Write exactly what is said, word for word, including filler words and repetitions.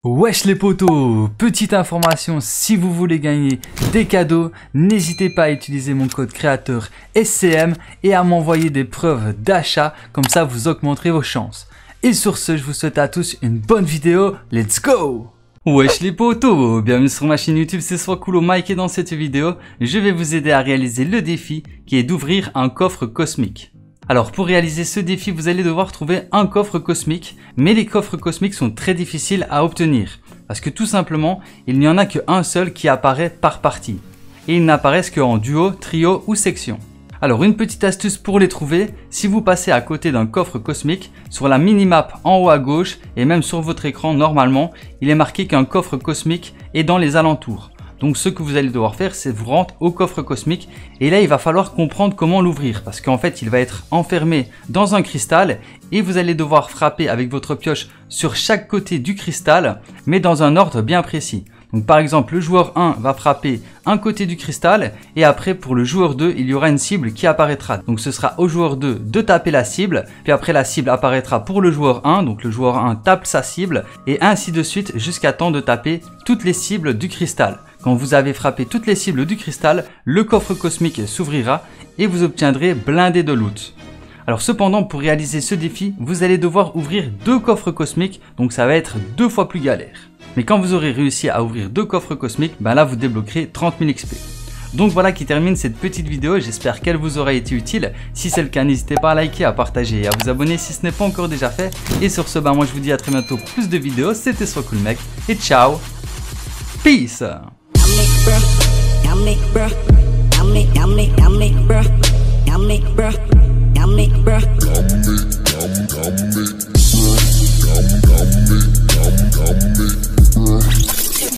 Wesh les potos, petite information, si vous voulez gagner des cadeaux, n'hésitez pas à utiliser mon code créateur S C M et à m'envoyer des preuves d'achat, comme ça vous augmenterez vos chances. Et sur ce, je vous souhaite à tous une bonne vidéo, let's go! Wesh les potos, bienvenue sur ma chaîne YouTube, c'est Swacool Mike et dans cette vidéo, je vais vous aider à réaliser le défi qui est d'ouvrir un coffre cosmique. Alors pour réaliser ce défi, vous allez devoir trouver un coffre cosmique, mais les coffres cosmiques sont très difficiles à obtenir, parce que tout simplement, il n'y en a qu'un seul qui apparaît par partie, et ils n'apparaissent qu'en duo, trio ou section. Alors une petite astuce pour les trouver, si vous passez à côté d'un coffre cosmique, sur la minimap en haut à gauche, et même sur votre écran normalement, il est marqué qu'un coffre cosmique est dans les alentours. Donc ce que vous allez devoir faire, c'est vous rendre au coffre cosmique et là il va falloir comprendre comment l'ouvrir parce qu'en fait il va être enfermé dans un cristal et vous allez devoir frapper avec votre pioche sur chaque côté du cristal mais dans un ordre bien précis. Donc par exemple le joueur un va frapper un côté du cristal et après pour le joueur deux il y aura une cible qui apparaîtra. Donc ce sera au joueur deux de taper la cible, puis après la cible apparaîtra pour le joueur un, donc le joueur un tape sa cible et ainsi de suite jusqu'à temps de taper toutes les cibles du cristal. Quand vous avez frappé toutes les cibles du cristal, le coffre cosmique s'ouvrira et vous obtiendrez blindé de loot. Alors cependant pour réaliser ce défi, vous allez devoir ouvrir deux coffres cosmiques, donc ça va être deux fois plus galère. Mais quand vous aurez réussi à ouvrir deux coffres cosmiques, ben là vous débloquerez trente mille X P. Donc voilà qui termine cette petite vidéo, j'espère qu'elle vous aura été utile. Si c'est le cas, n'hésitez pas à liker, à partager et à vous abonner si ce n'est pas encore déjà fait. Et sur ce, ben moi je vous dis à très bientôt pour plus de vidéos, c'était Swacool Mec et ciao, peace. Yummy, bruh. Yummy, yummy, yummy, bruh. Yummy, bruh. Yummy, bruh.